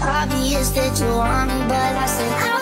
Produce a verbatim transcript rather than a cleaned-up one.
obvious that you want me, but I said I